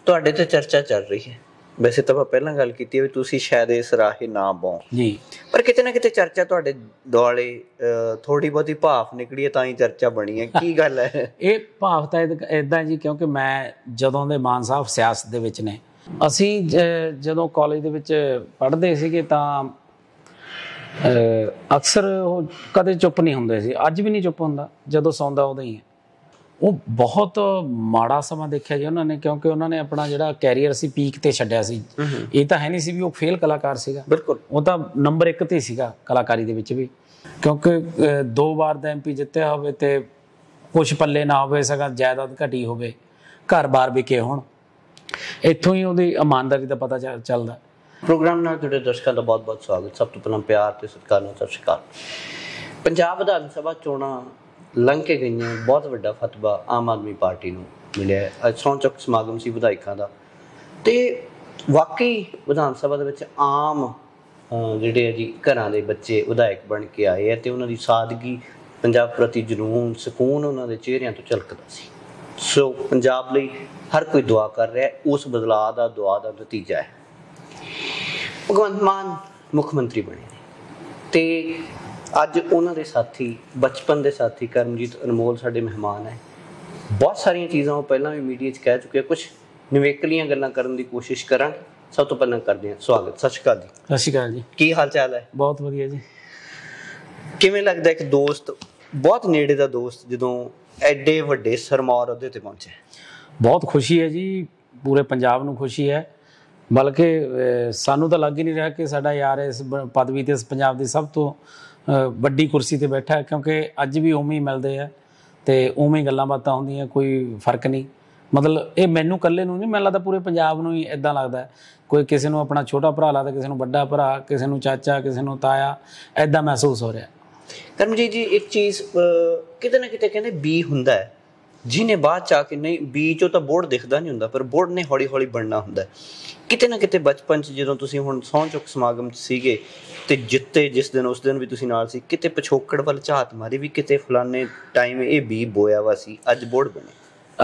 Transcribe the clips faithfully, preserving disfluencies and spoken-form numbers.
ਤੁਹਾਡੇ ਤੇ ਚਰਚਾ ਚੱਲ ਰਹੀ ਹੈ। ਵੈਸੇ ਤਾਂ ਆਪਾਂ ਪਹਿਲਾਂ ਗੱਲ ਕੀਤੀ ਵੀ ਤੁਸੀਂ ਸ਼ਾਇਦ ਇਸ ਰਾਹੇ ਨਾ ਪਾਓ ਜੀ, ਪਰ ਕਿਤੇ ਨਾ ਕਿਤੇ ਚਰਚਾ ਤੁਹਾਡੇ ਦੁਆਲੇ ਥੋੜੀ ਬਹੁਤੀ ਭਾਫ ਨਿਕਲੀ ਹੈ ਤਾਂ ਹੀ ਚਰਚਾ ਬਣੀ ਹੈ। ਕੀ ਗੱਲ ਹੈ? ਇਹ ਭਾਵ ਤਾਂ ਇੱਦਾਂ ਜੀ, ਕਿਉਂਕਿ ਮੈਂ ਜਦੋਂ ਦੇ ਮਾਨ ਸਾਹਿਬ ਸਿਆਸਤ ਦੇ ਵਿੱਚ ਨੇ, ਅਸੀਂ ਜਦੋਂ ਕਾਲਜ ਦੇ ਵਿੱਚ ਪੜ੍ਹਦੇ ਸੀਗੇ ਤਾਂ ਅਕਸਰ ਉਹ ਕਦੇ ਚੁੱਪ ਨਹੀਂ ਹੁੰਦੇ ਸੀ। ਅੱਜ ਵੀ ਨਹੀਂ ਚੁੱਪ ਹੁੰਦਾ, ਜਦੋਂ ਸੌਂਦਾ ਉਦੋਂ ਹੀ ਹੈ। ਉਹ ਬਹੁਤ ਮਾੜਾ ਸਮਾਂ ਦੇਖਿਆ ਜੀ ਉਹਨਾਂ ਨੇ, ਕਿਉਂਕਿ ਉਹਨਾਂ ਨੇ ਆਪਣਾ ਜਿਹੜਾ ਕੈਰੀਅਰ ਸੀ ਪੀਕ ਤੇ ਛੱਡਿਆ ਸੀ। ਇਹ ਤਾਂ ਹੈ ਨਹੀਂ ਸੀ ਵੀ ਉਹ ਫੇਲ ਕਲਾਕਾਰ ਸੀਗਾ, ਬਿਲਕੁਲ ਉਹ ਤਾਂ ਨੰਬਰ ਇੱਕ ਤੇ ਸੀਗਾ ਕਲਾਕਾਰੀ ਦੇ ਵਿੱਚ ਵੀ, ਕਿਉਂਕਿ ਦੋ ਵਾਰ ਦਾ ਐਮ ਪੀ ਜਿੱਤਿਆ ਹੋਵੇ ਤੇ ਕੁਛ ਪੱਲੇ ਨਾ ਹੋਵੇ, ਸਗੋਂ ਜਾਇਦਾਦ ਘਟੀ ਹੋਵੇ, ਘਰ ਬਾਰ ਵਿਕੇ ਹੋਣ, ਇੱਥੋਂ ਹੀ ਉਹਦੀ ਇਮਾਨਦਾਰੀ ਦਾ ਪਤਾ ਚੱਲਦਾ। ਪ੍ਰੋਗਰਾਮ ਨਾਲ ਜੁੜੇ ਦਰਸ਼ਕਾਂ ਦਾ ਬਹੁਤ ਬਹੁਤ ਸਵਾਗਤ। ਸਭ ਤੋਂ ਪਹਿਲਾਂ ਪਿਆਰ ਤੇ ਸਤਿਕਾਰ ਨਾਲ ਸਤਿ ਸ਼੍ਰੀ ਅਕਾਲ। ਪੰਜਾਬ ਵਿਧਾਨ ਸਭਾ ਚੋਣਾਂ ਲੰਘ ਕੇ ਗਈਆਂ, ਬਹੁਤ ਵੱਡਾ ਫਤਵਾ ਆਮ ਆਦਮੀ ਪਾਰਟੀ ਨੂੰ ਮਿਲਿਆ। ਅੱਜ ਸਹੁੰ ਚੁੱਕ ਸਮਾਗਮ ਸੀ ਵਿਧਾਇਕਾਂ ਦਾ, ਤੇ ਵਾਕਈ ਵਿਧਾਨ ਸਭਾ ਦੇ ਵਿੱਚ ਆਮ ਜਿਹੜੇ ਆ ਜੀ ਘਰਾਂ ਦੇ ਬੱਚੇ ਵਿਧਾਇਕ ਬਣ ਕੇ ਆਏ ਆ, ਤੇ ਉਹਨਾਂ ਦੀ ਸਾਦਗੀ, ਪੰਜਾਬ ਪ੍ਰਤੀ ਜਨੂੰਨ, ਸਕੂਨ ਉਹਨਾਂ ਦੇ ਚਿਹਰਿਆਂ ਤੋਂ ਝਲਕਦਾ ਸੀ। ਸੋ ਪੰਜਾਬ ਲਈ ਹਰ ਕੋਈ ਦੁਆ ਕਰ ਰਿਹਾ, ਉਸ ਬਦਲਾਅ ਦਾ ਦੁਆ ਦਾ ਨਤੀਜਾ ਹੈ। ਭਗਵੰਤ ਮਾਨ ਮੁੱਖ ਮੰਤਰੀ ਬਣੇ ਨੇ, ਤੇ ਅੱਜ ਉਹਨਾਂ ਦੇ ਸਾਥੀ, ਬਚਪਨ ਦੇ ਸਾਥੀ ਕਰਮਜੀਤ ਅਨਮੋਲ ਸਾਡੇ ਮਹਿਮਾਨ ਹੈ। ਬਹੁਤ ਸਾਰੀਆਂ ਚੀਜ਼ਾਂ ਉਹ ਪਹਿਲਾਂ ਵੀ ਮੀਡੀਆ 'ਚ ਕਹਿ ਚੁੱਕੇ, ਕੁਛ ਨਿਵੇਕਲੀਆਂ ਗੱਲਾਂ ਕਰਨ ਦੀ ਕੋਸ਼ਿਸ਼ ਕਰਾਂਗੇ। ਸਭ ਤੋਂ ਪਹਿਲਾਂ ਕਰਦੇ ਹਾਂ ਸਵਾਗਤ। ਸਤਿ ਸ਼੍ਰੀ ਅਕਾਲ ਜੀ। ਸਤਿ ਸ਼੍ਰੀ ਅਕਾਲ ਜੀ। ਕੀ ਹਾਲ ਚਾਲ ਹੈ? ਬਹੁਤ ਵਧੀਆ ਜੀ। ਕਿਵੇਂ ਲੱਗਦਾ ਇੱਕ ਦੋਸਤ, ਬਹੁਤ ਨੇੜੇ ਦਾ ਦੋਸਤ, ਜਦੋਂ ਐਡੇ ਵੱਡੇ ਸਰਮੌਰ ਅਹੁਦੇ ਤੇ ਪਹੁੰਚੇ? ਬਹੁਤ ਖੁਸ਼ੀ ਹੈ ਜੀ, ਪੂਰੇ ਪੰਜਾਬ ਨੂੰ ਖੁਸ਼ੀ ਹੈ, ਬਲਕਿ ਸਾਨੂੰ ਤਾਂ ਲੱਗ ਹੀ ਨਹੀਂ ਰਿਹਾ ਕਿ ਸਾਡਾ ਯਾਰ ਇਸ ਪਦਵੀ 'ਤੇ, ਇਸ ਪੰਜਾਬ ਦੀ ਸਭ ਤੋਂ ਵੱਡੀ ਕੁਰਸੀ 'ਤੇ ਬੈਠਾ ਹੈ, ਕਿਉਂਕਿ ਅੱਜ ਵੀ ਉਵੇਂ ਹੀ ਮਿਲਦੇ ਆ ਅਤੇ ਉਵੇਂ ਹੀ ਗੱਲਾਂ ਬਾਤਾਂ ਹੁੰਦੀਆਂ, ਕੋਈ ਫਰਕ ਨਹੀਂ। ਮਤਲਬ ਇਹ ਮੈਨੂੰ ਇਕੱਲੇ ਨੂੰ ਨਹੀਂ, ਮੈਨੂੰ ਲੱਗਦਾ ਪੂਰੇ ਪੰਜਾਬ ਨੂੰ ਹੀ ਇੱਦਾਂ ਲੱਗਦਾ। ਕੋਈ ਕਿਸੇ ਨੂੰ ਆਪਣਾ ਛੋਟਾ ਭਰਾ ਲੱਗਦਾ, ਕਿਸੇ ਨੂੰ ਵੱਡਾ ਭਰਾ, ਕਿਸੇ ਨੂੰ ਚਾਚਾ, ਕਿਸੇ ਨੂੰ ਤਾਇਆ, ਇੱਦਾਂ ਮਹਿਸੂਸ ਹੋ ਰਿਹਾ। ਕਰਮਜੀਤ ਜੀ, ਇੱਕ ਚੀਜ਼ ਕਿਤੇ ਨਾ ਕਿਤੇ ਕਹਿੰਦੇ ਬੀ ਹੁੰਦਾ ਹੈ, ਜਿਹਨੇ ਬਾਅਦ 'ਚ ਆ ਕੇ, ਨਹੀਂ ਬੀ 'ਚੋਂ ਤਾਂ ਬੋਰਡ ਦਿਖਦਾ ਨਹੀਂ ਹੁੰਦਾ, ਪਰ ਬੋਰਡ ਨੇ ਹੌਲੀ ਹੌਲੀ ਬਣਨਾ ਹੁੰਦਾ। ਕਿਤੇ ਨਾ ਕਿਤੇ ਬਚਪਨ 'ਚ ਜਦੋਂ ਤੁਸੀਂ ਹੁਣ ਸਹੁੰ ਚੁੱਕ ਸਮਾਗਮ 'ਚ ਸੀਗੇ ਤੇ ਜਿੱਤੇ ਜਿਸ ਦਿਨ, ਉਸ ਦਿਨ ਵੀ ਤੁਸੀਂ ਨਾਲ ਸੀ, ਕਿਤੇ ਪਿਛੋਕੜ ਵੱਲ ਝਾਤ ਮਾਰੀ ਵੀ ਕਿਤੇ ਫਲਾਣੇ ਟਾਈਮ ਇਹ ਬੀ ਬੋਇਆ ਵਾ ਸੀ, ਅੱਜ ਬੋਰਡ ਬਣੇ?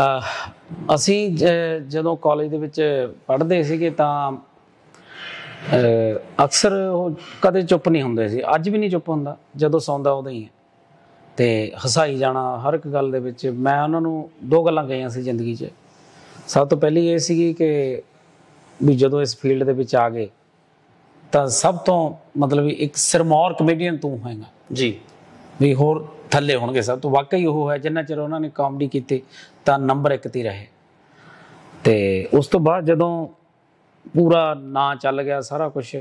ਅਸੀਂ ਜਦੋਂ ਕਾਲਜ ਦੇ ਵਿੱਚ ਪੜ੍ਹਦੇ ਸੀਗੇ ਤਾਂ ਅਕਸਰ ਉਹ ਕਦੇ ਚੁੱਪ ਨਹੀਂ ਹੁੰਦੇ ਸੀ। ਅੱਜ ਵੀ ਨਹੀਂ ਚੁੱਪ ਹੁੰਦਾ, ਜਦੋਂ ਸੌਂਦਾ ਉਦੋਂ ਹੀ ਹੈ, ਅਤੇ ਹਸਾਈ ਜਾਣਾ ਹਰ ਇੱਕ ਗੱਲ ਦੇ ਵਿੱਚ। ਮੈਂ ਉਹਨਾਂ ਨੂੰ ਦੋ ਗੱਲਾਂ ਕਹੀਆਂ ਸੀ ਜ਼ਿੰਦਗੀ 'ਚ। ਸਭ ਤੋਂ ਪਹਿਲੀ ਇਹ ਸੀਗੀ ਕਿ ਵੀ ਜਦੋਂ ਇਸ ਫੀਲਡ ਦੇ ਵਿੱਚ ਆ ਗਏ ਤਾਂ ਸਭ ਤੋਂ ਮਤਲਬ ਵੀ ਇੱਕ ਸਿਰਮੌਰ ਕਮੇਡੀਅਨ ਤੂੰ ਹੋਏਗਾ ਜੀ, ਵੀ ਹੋਰ ਥੱਲੇ ਹੋਣਗੇ ਸਭ ਤੋਂ। ਵਾਕਈ ਉਹ ਹੈ, ਜਿੰਨਾ ਚਿਰ ਉਹਨਾਂ ਨੇ ਕਾਮੇਡੀ ਕੀਤੀ ਤਾਂ ਨੰਬਰ ਇੱਕ 'ਤੇ ਰਹੇ। ਅਤੇ ਉਸ ਤੋਂ ਬਾਅਦ ਜਦੋਂ ਪੂਰਾ ਨਾਂ ਚੱਲ ਗਿਆ ਸਾਰਾ ਕੁਛ,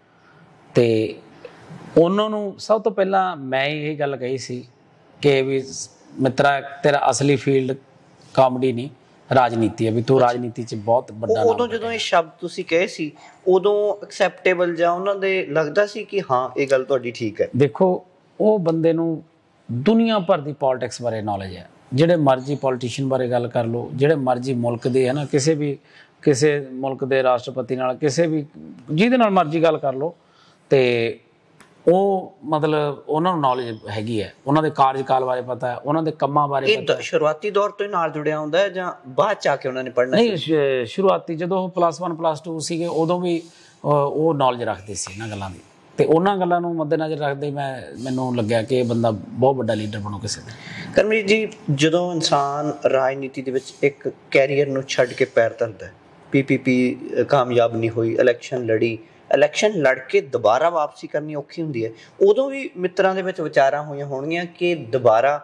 ਅਤੇ ਉਹਨਾਂ ਨੂੰ ਸਭ ਤੋਂ ਪਹਿਲਾਂ ਮੈਂ ਇਹ ਗੱਲ ਕਹੀ ਸੀ ਕਿ ਵੀ ਮਿੱਤਰਾ, ਤੇਰਾ ਅਸਲੀ ਫੀਲਡ ਕਾਮੇਡੀ ਨਹੀਂ, ਰਾਜਨੀਤੀ ਹੈ, ਵੀ ਤੂੰ ਰਾਜਨੀਤੀ 'ਚ ਬਹੁਤ ਵੱਡਾ। ਉਦੋਂ ਜਦੋਂ ਇਹ ਸ਼ਬਦ ਤੁਸੀਂ ਕਹੇ ਸੀ, ਉਦੋਂ ਐਕਸੈਪਟੇਬਲ ਜਾਂ ਉਹਨਾਂ ਦੇ ਲੱਗਦਾ ਸੀ ਕਿ ਹਾਂ ਇਹ ਗੱਲ ਤੁਹਾਡੀ ਠੀਕ ਹੈ? ਦੇਖੋ, ਉਹ ਬੰਦੇ ਨੂੰ ਦੁਨੀਆ ਭਰ ਦੀ ਪੋਲੀਟਿਕਸ ਬਾਰੇ ਨੌਲੇਜ ਹੈ। ਜਿਹੜੇ ਮਰਜ਼ੀ ਪੋਲੀਟੀਸ਼ੀਅਨ ਬਾਰੇ ਗੱਲ ਕਰ ਲਓ, ਜਿਹੜੇ ਮਰਜ਼ੀ ਮੁਲਕ ਦੇ ਹੈ ਨਾ, ਕਿਸੇ ਵੀ ਕਿਸੇ ਮੁਲਕ ਦੇ ਰਾਸ਼ਟਰਪਤੀ ਨਾਲ, ਕਿਸੇ ਵੀ ਜਿਹਦੇ ਨਾਲ ਮਰਜ਼ੀ ਗੱਲ ਕਰ ਲਓ, ਅਤੇ ਉਹ ਮਤਲਬ ਉਹਨਾਂ ਨੂੰ ਨੌਲੇਜ ਹੈਗੀ ਹੈ, ਉਹਨਾਂ ਦੇ ਕਾਰਜਕਾਲ ਬਾਰੇ ਪਤਾ ਹੈ, ਉਹਨਾਂ ਦੇ ਕੰਮਾਂ ਬਾਰੇ ਪਤਾ। ਸ਼ੁਰੂਆਤੀ ਦੌਰ ਤੋਂ ਹੀ ਨਾਲ ਜੁੜਿਆ ਹੁੰਦਾ ਹੈ ਜਾਂ ਬਾਅਦ 'ਚ ਆ ਕੇ ਉਹਨਾਂ ਨੇ ਪੜ੍ਹਨਾ? ਨਹੀਂ, ਸ਼ੁਰੂਆਤੀ ਜਦੋਂ ਉਹ ਪਲੱਸ ਵਨ ਪਲੱਸ ਟੂ ਸੀਗੇ, ਉਦੋਂ ਵੀ ਉਹ ਨੌਲੇਜ ਰੱਖਦੇ ਸੀ ਇਹਨਾਂ ਗੱਲਾਂ ਦੀ, ਅਤੇ ਉਹਨਾਂ ਗੱਲਾਂ ਨੂੰ ਮੱਦੇਨਜ਼ਰ ਰੱਖਦੇ ਮੈਂ ਮੈਨੂੰ ਲੱਗਿਆ ਕਿ ਇਹ ਬੰਦਾ ਬਹੁਤ ਵੱਡਾ ਲੀਡਰ ਬਣੋ ਕਿਸੇ ਦਾ। ਕਰਮਜੀਤ ਜੀ, ਜਦੋਂ ਇਨਸਾਨ ਰਾਜਨੀਤੀ ਦੇ ਵਿੱਚ ਇੱਕ ਕੈਰੀਅਰ ਨੂੰ ਛੱਡ ਕੇ ਪੈਰ ਧਰਦਾ, ਪੀ ਪੀ ਪੀ ਕਾਮਯਾਬ ਨਹੀਂ ਹੋਈ, ਇਲੈਕਸ਼ਨ ਲੜੀ, ਇਲੈਕਸ਼ਨ ਲੜ ਕੇ ਦੁਬਾਰਾ ਵਾਪਸੀ ਕਰਨੀ ਔਖੀ ਹੁੰਦੀ ਹੈ, ਉਦੋਂ ਵੀ ਮਿੱਤਰਾਂ ਦੇ ਵਿੱਚ ਵਿਚਾਰਾਂ ਹੋਈਆਂ ਹੋਣਗੀਆਂ ਕਿ ਦੁਬਾਰਾ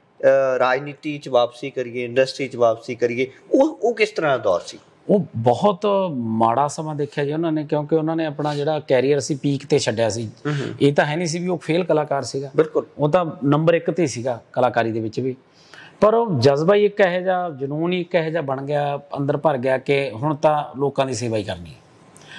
ਰਾਜਨੀਤੀ 'ਚ ਵਾਪਸੀ ਕਰੀਏ, ਇੰਡਸਟਰੀ 'ਚ ਵਾਪਸੀ ਕਰੀਏ। ਉਹ ਉਹ ਕਿਸ ਤਰ੍ਹਾਂ ਦਾ ਦੌਰ ਸੀ? ਉਹ ਬਹੁਤ ਮਾੜਾ ਸਮਾਂ ਦੇਖਿਆ ਜੀ ਉਹਨਾਂ ਨੇ, ਕਿਉਂਕਿ ਉਹਨਾਂ ਨੇ ਆਪਣਾ ਜਿਹੜਾ ਕੈਰੀਅਰ ਸੀ ਪੀਕ 'ਤੇ ਛੱਡਿਆ ਸੀ। ਇਹ ਤਾਂ ਹੈ ਨਹੀਂ ਸੀ ਵੀ ਉਹ ਫੇਲ ਕਲਾਕਾਰ ਸੀਗਾ, ਬਿਲਕੁਲ ਉਹ ਤਾਂ ਨੰਬਰ ਇੱਕ 'ਤੇ ਸੀਗਾ ਕਲਾਕਾਰੀ ਦੇ ਵਿੱਚ ਵੀ, ਪਰ ਉਹ ਜਜ਼ਬਾ ਹੀ ਇੱਕ ਇਹੋ ਜਿਹਾ, ਜਨੂੰਨ ਹੀ ਇੱਕ ਇਹੋ ਜਿਹਾ ਬਣ ਗਿਆ, ਅੰਦਰ ਭਰ ਗਿਆ ਕਿ ਹੁਣ ਤਾਂ ਲੋਕਾਂ ਦੀ ਸੇਵਾ ਹੀ ਕਰਨੀ ਹੈ।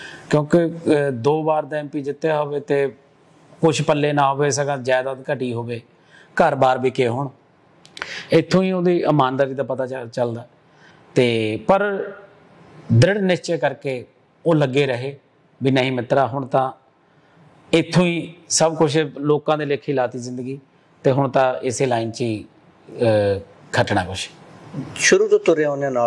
ਕਿਉਂਕਿ ਦੋ ਵਾਰ ਦਾ ਐਮ ਪੀ ਜਿੱਤਿਆ ਹੋਵੇ ਤੇ ਕੁਛ ਪੱਲੇ ਨਾ ਹੋਵੇ, ਸਗੋਂ ਜਾਇਦਾਦ ਘਟੀ ਹੋਵੇ, ਘਰ ਬਾਰ ਵਿਕੇ ਹੋਣ, ਇੱਥੋਂ ਹੀ ਉਹਦੀ ਇਮਾਨਦਾਰੀ ਦਾ ਪਤਾ ਚੱਲਦਾ। ਅਤੇ ਪਰ ਦ੍ਰਿੜ ਨਿਸ਼ਚੈ ਕਰਕੇ ਉਹ ਲੱਗੇ ਰਹੇ ਵੀ ਨਹੀਂ ਮਿੱਤਰਾ, ਹੁਣ ਤਾਂ ਇੱਥੋਂ ਹੀ ਸਭ ਕੁਛ ਲੋਕਾਂ ਦੇ ਲੇਖੇ ਲਾਤੀ ਜ਼ਿੰਦਗੀ, ਅਤੇ ਹੁਣ ਤਾਂ ਇਸੇ ਲਾਈਨ 'ਚ ਹੀ ਖੱਟਣਾ ਕੁਛ। ਸ਼ੁਰੂ ਤੋਂ ਤੁਰੇ ਉਹਨਾਂ ਨਾਲ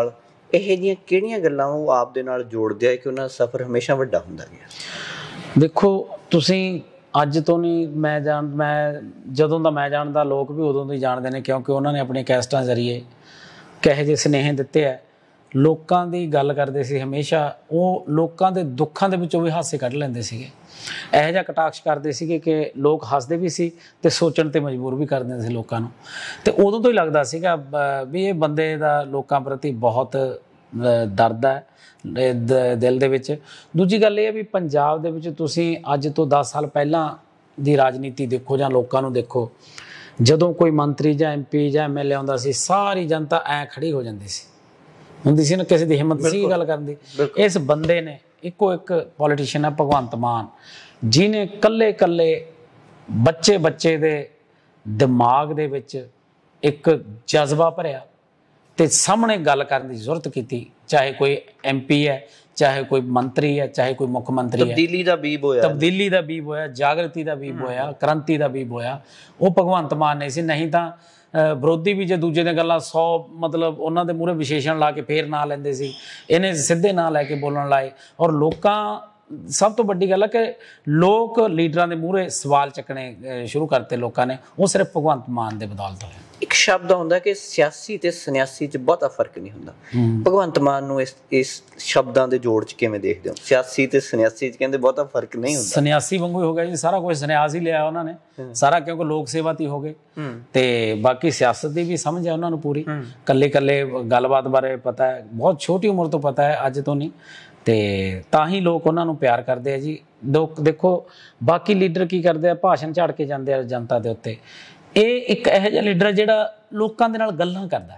ਇਹੋ ਜਿਹੀਆਂ ਕਿਹੜੀਆਂ ਗੱਲਾਂ ਉਹ ਆਪ ਦੇ ਨਾਲ ਜੋੜਦੇ ਆ ਕਿ ਉਹਨਾਂ ਦਾ ਸਫ਼ਰ ਹਮੇਸ਼ਾ ਵੱਡਾ ਹੁੰਦਾ ਗਿਆ? ਦੇਖੋ ਤੁਸੀਂ ਅੱਜ ਤੋਂ ਨਹੀਂ, ਮੈਂ ਜਾਣ ਮੈਂ ਜਦੋਂ ਦਾ ਮੈਂ ਜਾਣਦਾ, ਲੋਕ ਵੀ ਉਦੋਂ ਤੋਂ ਹੀ ਜਾਣਦੇ ਨੇ, ਕਿਉਂਕਿ ਉਹਨਾਂ ਨੇ ਆਪਣੇ ਕੈਸਟਾਂ ਜ਼ਰੀਏ ਕਿਹੋ ਜਿਹੇ ਸੁਨੇਹੇ ਦਿੱਤੇ ਹੈ। ਲੋਕਾਂ ਦੀ ਗੱਲ ਕਰਦੇ ਸੀ ਹਮੇਸ਼ਾ, ਉਹ ਲੋਕਾਂ ਦੇ ਦੁੱਖਾਂ ਦੇ ਵਿੱਚੋਂ ਵੀ ਹਾਸੇ ਕੱਢ ਲੈਂਦੇ ਸੀਗੇ। ਇਹੋ ਜਿਹਾ ਕਟਾਕਸ਼ ਕਰਦੇ ਸੀਗੇ ਕਿ ਲੋਕ ਹੱਸਦੇ ਵੀ ਸੀ ਤੇ ਸੋਚਣ ਤੇ ਮਜਬੂਰ ਵੀ ਕਰ ਦਿੰਦੇ ਸੀ ਲੋਕਾਂ ਨੂੰ। ਤੇ ਉਦੋਂ ਤੋਂ ਹੀ ਲੱਗਦਾ ਸੀਗਾ ਵੀ ਇਹ ਬੰਦੇ ਦਾ ਲੋਕਾਂ ਪ੍ਰਤੀ ਬਹੁਤ ਦਰਦ ਹੈ ਦਿਲ ਦੇ ਵਿੱਚ। ਦੂਜੀ ਗੱਲ ਇਹ ਹੈ ਵੀ ਪੰਜਾਬ ਦੇ ਵਿੱਚ ਤੁਸੀਂ ਅੱਜ ਤੋਂ ਦਸ ਸਾਲ ਪਹਿਲਾਂ ਦੀ ਰਾਜਨੀਤੀ ਦੇਖੋ ਜਾਂ ਲੋਕਾਂ ਨੂੰ ਦੇਖੋ, ਜਦੋਂ ਕੋਈ ਮੰਤਰੀ ਜਾਂ ਐਮ ਪੀ ਜਾਂ ਐਮ ਐਲ ਏ ਆਉਂਦਾ ਸੀ, ਸਾਰੀ ਜਨਤਾ ਐਂ ਖੜੀ ਹੋ ਜਾਂਦੀ ਸੀ, ਹੁੰਦੀ ਸੀ ਨਾ, ਕਿਸੇ ਦੀ ਹਿੰਮਤ ਸੀ ਗੱਲ ਕਰਨ ਦੀ। ਇਸ ਬੰਦੇ ਨੇ, ਇੱਕੋ ਇੱਕ ਪੋਲੀਟੀਸ਼ੀਅਨ ਹੈ ਭਗਵੰਤ ਮਾਨ, ਜਿਹਨੇ ਕੱਲੇ ਕੱਲੇ ਬੱਚੇ ਬੱਚੇ ਦੇ ਦਿਮਾਗ ਦੇ ਵਿੱਚ ਇੱਕ ਜਜ਼ਬਾ ਭਰਿਆ ਤੇ ਸਾਹਮਣੇ ਗੱਲ ਕਰਨ ਦੀ ਜ਼ਰੂਰਤ ਕੀਤੀ। ਚਾਹੇ ਕੋਈ ਐਮ ਪੀ ਹੈ, ਚਾਹੇ ਕੋਈ ਮੰਤਰੀ ਹੈ, ਚਾਹੇ ਕੋਈ ਮੁੱਖ ਮੰਤਰੀ ਹੈ। ਤਬਦੀਲੀ ਦਾ ਬੀਬ ਹੋਇਆ, ਤਬਦੀਲੀ ਦਾ ਬੀਬ ਹੋਇਆ, ਜਾਗਰਤੀ ਦਾ ਬੀਬ ਹੋਇਆ, ਕ੍ਰਾਂਤੀ ਦਾ ਬੀਬ ਹੋਇਆ। ਉਹ ਭਗਵੰਤ ਮਾਨ ਨਹੀਂ ਸੀ। ਨਹੀਂ ਤਾਂ ਵਿਰੋਧੀ ਵੀ ਜੇ ਦੂਜੇ ਦੀਆਂ ਗੱਲਾਂ ਸੌ ਮਤਲਬ ਉਹਨਾਂ ਦੇ ਮੂਹਰੇ ਵਿਸ਼ੇਸ਼ਣ ਲਾ ਕੇ ਫੇਰ ਨਾਂ ਲੈਂਦੇ ਸੀ, ਇਹਨੇ ਸਿੱਧੇ ਨਾਂ ਲੈ ਕੇ ਬੋਲਣ ਲਾਏ। ਔਰ ਲੋਕਾਂ, ਸਭ ਤੋਂ ਵੱਡੀ ਗੱਲ ਹੈ ਕਿ ਲੋਕ ਲੀਡਰਾਂ ਦੇ ਮੂਹਰੇ ਸਵਾਲ ਚੱਕਣੇ ਸ਼ੁਰੂ ਕਰਤੇ ਲੋਕਾਂ ਨੇ, ਉਹ ਸਿਰਫ ਭਗਵੰਤ ਮਾਨ ਦੇ ਬਦੌਲਤ ਹੋਇਆ। ਇੱਕ ਸ਼ਬਦ ਹੁੰਦਾ ਕਿ ਸਿਆਸੀ ਤੇ ਸੰਨਿਆਸੀ 'ਚ ਬਹੁਤਾ ਫਰਕ ਨਹੀਂ ਹੁੰਦਾ। ਭਗਵੰਤ ਮਾਨ ਨੂੰ ਇਸ ਇਸ ਸ਼ਬਦਾਂ ਦੇ ਜੋੜ 'ਚ ਕਿਵੇਂ ਦੇਖਦੇ ਹੋ? ਸਿਆਸੀ ਤੇ ਸੰਨਿਆਸੀ 'ਚ ਕਹਿੰਦੇ ਬਹੁਤਾ ਫਰਕ ਨਹੀਂ ਹੁੰਦਾ। ਸੰਨਿਆਸੀ ਵਾਂਗੂ ਹੀ ਹੋ ਗਿਆ ਜੀ, ਸਾਰਾ ਕੁਝ ਸੰਨਿਆਸ ਹੀ ਲਿਆ ਉਹਨਾਂ ਨੇ ਸਾਰਾ, ਕਿਉਂਕਿ ਲੋਕ ਸੇਵਾ ਤੇ ਹੋ ਗਏ ਤੇ ਬਾਕੀ ਸਿਆਸਤ ਦੀ ਵੀ ਸਮਝ ਹੈ ਉਹਨਾਂ ਨੂੰ ਪੂਰੀ। ਕੱਲੇ ਕੱਲੇ ਗੱਲਬਾਤ ਬਾਰੇ ਪਤਾ ਹੈ, ਬਹੁਤ ਛੋਟੀ ਉਮਰ ਤੋਂ ਪਤਾ ਹੈ, ਅੱਜ ਤੋਂ ਨਹੀਂ। ਤੇ ਤਾਂ ਹੀ ਲੋਕ ਉਹਨਾਂ ਨੂੰ ਪਿਆਰ ਕਰਦੇ ਆ ਜੀ। ਲੋਕ ਦੇਖੋ ਬਾਕੀ ਲੀਡਰ ਕੀ ਕਰਦੇ ਆ, ਭਾਸ਼ਣ ਝਾੜ ਕੇ ਜਾਂਦੇ ਆ ਜਨਤਾ ਦੇ ਉੱਤੇ। ਇਹ ਇੱਕ ਇਹੋ ਜਿਹਾ ਲੀਡਰ ਹੈ ਜਿਹੜਾ ਲੋਕਾਂ ਦੇ ਨਾਲ ਗੱਲਾਂ ਕਰਦਾ,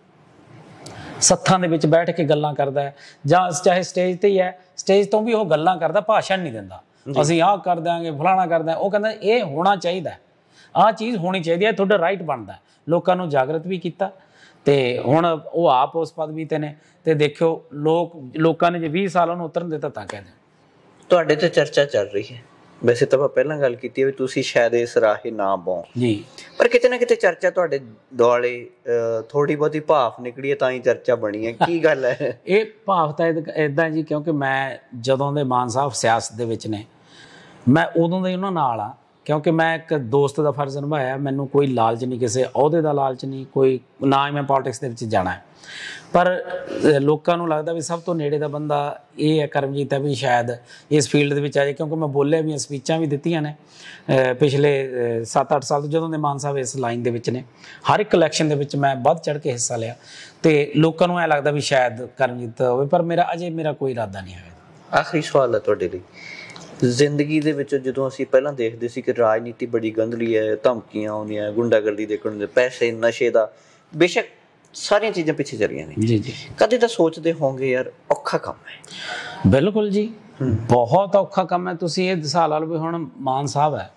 ਸੱਥਾਂ ਦੇ ਵਿੱਚ ਬੈਠ ਕੇ ਗੱਲਾਂ ਕਰਦਾ ਹੈ, ਜਾਂ ਚਾਹੇ ਸਟੇਜ ਤੇ ਹੀ ਹੈ, ਸਟੇਜ ਤੋਂ ਵੀ ਉਹ ਗੱਲਾਂ ਕਰਦਾ, ਭਾਸ਼ਣ ਨਹੀਂ ਦਿੰਦਾ ਅਸੀਂ ਆਹ ਕਰ ਦਿਆਂਗੇ ਫਲਾਣਾ ਕਰ ਦਿਆਂਗੇ। ਉਹ ਕਹਿੰਦਾ ਇਹ ਹੋਣਾ ਚਾਹੀਦਾ, ਆਹ ਚੀਜ਼ ਹੋਣੀ ਚਾਹੀਦੀ ਹੈ, ਤੁਹਾਡਾ ਰਾਈਟ ਬਣਦਾ। ਲੋਕਾਂ ਨੂੰ ਜਾਗਰਤ ਵੀ ਕੀਤਾ ਤੇ ਹੁਣ ਉਹ ਆਪ ਉਸ ਪਦਵੀ ਤੇ ਨੇ। ਤੇ ਦੇਖਿਓ ਲੋਕ ਲੋਕਾਂ ਨੇ ਜੇ ਵੀਹ ਸਾਲ ਉਹਨੂੰ ਉਤਰਨ ਦਿੱਤਾ ਤਾਂ ਕਹਿੰਦੇ। ਤੁਹਾਡੇ ਤੇ ਚਰਚਾ ਚੱਲ ਰਹੀ ਹੈ, ਵੈਸੇ ਤਾਂ ਆਪਾਂ ਪਹਿਲਾਂ ਗੱਲ ਕੀਤੀ ਹੈ ਵੀ ਤੁਸੀਂ ਸ਼ਾਇਦ ਇਸ ਰਾਹੇ ਨਾ ਪਾਓ ਜੀ, ਪਰ ਕਿਤੇ ਨਾ ਕਿਤੇ ਚਰਚਾ ਤੁਹਾਡੇ ਦੁਆਲੇ ਥੋੜੀ ਬਹੁਤੀ ਭਾਫ ਨਿਕਲੀ ਹੈ ਤਾਂ ਹੀ ਚਰਚਾ ਬਣੀ ਹੈ। ਕੀ ਗੱਲ ਹੈ? ਇਹ ਭਾਫ ਤਾਂ ਇੱਦਾਂ ਜੀ, ਕਿਉਂਕਿ ਮੈਂ ਜਦੋਂ ਦੇ ਮਾਨ ਸਾਹਿਬ ਸਿਆਸਤ ਦੇ ਵਿੱਚ ਨੇ, ਮੈਂ ਉਦੋਂ ਦੇ ਉਹਨਾਂ ਨਾਲ ਆ, ਕਿਉਂਕਿ ਮੈਂ ਇੱਕ ਦੋਸਤ ਦਾ ਫਰਜ਼ ਨਿਭਾਇਆ। ਮੈਨੂੰ ਕੋਈ ਲਾਲਚ ਨਹੀਂ, ਕਿਸੇ ਅਹੁਦੇ ਦਾ ਲਾਲਚ ਨਹੀਂ, ਕੋਈ ਨਾ ਹੀ ਮੈਂ ਪੋਲੀਟਿਕਸ ਦੇ ਵਿੱਚ ਜਾਣਾ ਹੈ। ਪਰ ਲੋਕਾਂ ਨੂੰ ਲੱਗਦਾ ਵੀ ਸਭ ਤੋਂ ਨੇੜੇ ਦਾ ਬੰਦਾ ਇਹ ਹੈ ਕਰਮਜੀਤ ਹੈ, ਵੀ ਸ਼ਾਇਦ ਇਸ ਫੀਲਡ ਦੇ ਵਿੱਚ ਆ ਜਾਏ। ਕਿਉਂਕਿ ਮੈਂ ਬੋਲਿਆ ਵੀ, ਸਪੀਚਾਂ ਵੀ ਦਿੱਤੀਆਂ ਨੇ ਪਿਛਲੇ ਸੱਤ ਅੱਠ ਸਾਲ ਤੋਂ, ਜਦੋਂ ਦੇ ਮਾਨ ਸਾਹਿਬ ਇਸ ਲਾਈਨ ਦੇ ਵਿੱਚ ਨੇ। ਹਰ ਇੱਕ ਇਲੈਕਸ਼ਨ ਦੇ ਵਿੱਚ ਮੈਂ ਵੱਧ ਚੜ੍ਹ ਕੇ ਹਿੱਸਾ ਲਿਆ ਤੇ ਲੋਕਾਂ ਨੂੰ ਐਂ ਲੱਗਦਾ ਵੀ ਸ਼ਾਇਦ ਕਰਮਜੀਤ ਹੋਵੇ, ਪਰ ਮੇਰਾ ਅਜੇ ਮੇਰਾ ਕੋਈ ਇਰਾਦਾ ਨਹੀਂ ਹੈ। ਆਖਰੀ ਸਵਾਲ ਹੈ ਤੁਹਾਡੇ ਲਈ, ਜ਼ਿੰਦਗੀ ਦੇ ਵਿੱਚ ਜਦੋਂ ਅਸੀਂ ਪਹਿਲਾਂ ਦੇਖਦੇ ਸੀ ਕਿ ਰਾਜਨੀਤੀ ਬੜੀ ਗੰਦਲੀ ਹੈ, ਧਮਕੀਆਂ ਆਉਂਦੀਆਂ, ਗੁੰਡਾਗਰਦੀ ਦੇਖਣ ਨੂੰ, ਪੈਸੇ, ਨਸ਼ੇ ਦਾ, ਬੇਸ਼ੱਕ ਸਾਰੀਆਂ ਚੀਜ਼ਾਂ ਪਿੱਛੇ ਚੱਲੀਆਂ ਨੇ ਜੀ ਜੀ, ਕਦੇ ਤਾਂ ਸੋਚਦੇ ਹੋਵੋਗੇ ਯਾਰ ਔਖਾ ਕੰਮ ਹੈ? ਬਿਲਕੁਲ ਜੀ, ਬਹੁਤ ਔਖਾ ਕੰਮ ਹੈ। ਤੁਸੀਂ ਇਹ ਹਿਸਾਬ ਲਾ ਲਓ ਵੀ ਹੁਣ ਮਾਨ ਸਾਹਿਬ ਹੈ,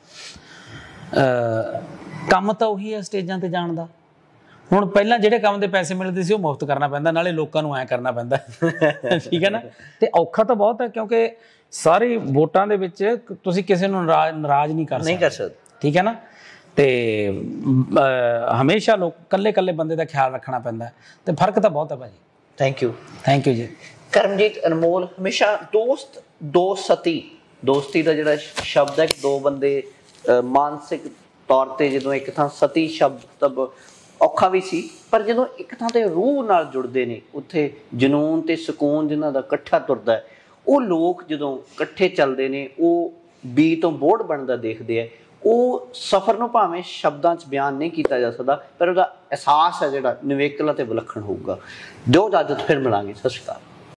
ਕੰਮ ਤਾਂ ਉਹੀ ਹੈ ਸਟੇਜਾਂ ਤੇ ਜਾਣ ਦਾ। ਹੁਣ ਪਹਿਲਾਂ ਜਿਹੜੇ ਕੰਮ ਦੇ ਪੈਸੇ ਮਿਲਦੇ ਸੀ ਉਹ ਮੁਫਤ ਕਰਨਾ ਪੈਂਦਾ, ਨਾਲੇ ਲੋਕਾਂ ਨੂੰ ਐਂ ਕਰਨਾ ਪੈਂਦਾ, ਠੀਕ ਹੈ ਨਾ। ਤੇ ਔਖਾ ਤਾਂ ਬਹੁਤ ਹੈ, ਕਿਉਂਕਿ ਸਾਰੀ ਵੋਟਾਂ ਦੇ ਵਿੱਚ ਤੁਸੀਂ ਕਿਸੇ ਨੂੰ ਨਾਰਾਜ਼ ਨਾਰਾਜ਼ ਨਹੀਂ ਕਰ ਸਕਦੇ, ਠੀਕ ਹੈ ਨਾ। ਤੇ ਹਮੇਸ਼ਾ ਲੋਕ ਕੱਲੇ ਕੱਲੇ ਬੰਦੇ ਦਾ ਖਿਆਲ ਰੱਖਣਾ ਪੈਂਦਾ, ਤੇ ਫਰਕ ਤਾਂ ਬਹੁਤ ਹੈ ਭਾਜੀ। ਥੈਂਕ ਯੂ ਥੈਂਕ ਯੂ ਜੀ। ਕਰਮਜੀਤ ਅਨਮੋਲ, ਹਮੇਸ਼ਾ ਦੋਸਤ ਦੋ ਸਤੀ, ਦੋਸਤੀ ਦਾ ਜਿਹੜਾ ਸ਼ਬਦ ਹੈ, ਦੋ ਬੰਦੇ ਮਾਨਸਿਕ ਤੌਰ ਤੇ ਜਦੋਂ ਇੱਕ ਥਾਂ ਸਤੀ ਸ਼ਬਦ ਔਖਾ ਵੀ ਸੀ, ਪਰ ਜਦੋਂ ਇੱਕ ਥਾਂ ਤੇ ਰੂਹ ਨਾਲ ਜੁੜਦੇ ਨੇ, ਉੱਥੇ ਜਨੂਨ ਤੇ ਸਕੂਨ ਜਿਨ੍ਹਾਂ ਦਾ ਇਕੱਠਾ ਤੁਰਦਾ ਹੈ। ਉਹ ਲੋਕ ਜਦੋਂ ਇਕੱਠੇ ਚੱਲਦੇ ਨੇ, ਉਹ ਬੀ ਤੋਂ ਬੋਰਡ ਬਣਦਾ ਦੇਖਦੇ ਆ। ਉਹ ਸਫ਼ਰ ਨੂੰ ਭਾਵੇਂ ਸ਼ਬਦਾਂ 'ਚ ਬਿਆਨ ਨਹੀਂ ਕੀਤਾ ਜਾ ਸਕਦਾ, ਪਰ ਉਹਦਾ ਅਹਿਸਾਸ ਹੈ ਜਿਹੜਾ ਨਿਵੇਕਲਾ ਤੇ ਵਿਲੱਖਣ ਹੋਊਗਾ। ਦਿਓ ਇਜਾਜ਼ਤ, ਫਿਰ ਮਿਲਾਂਗੇ। ਸਤਿ ਸ਼੍ਰੀ ਅਕਾਲ।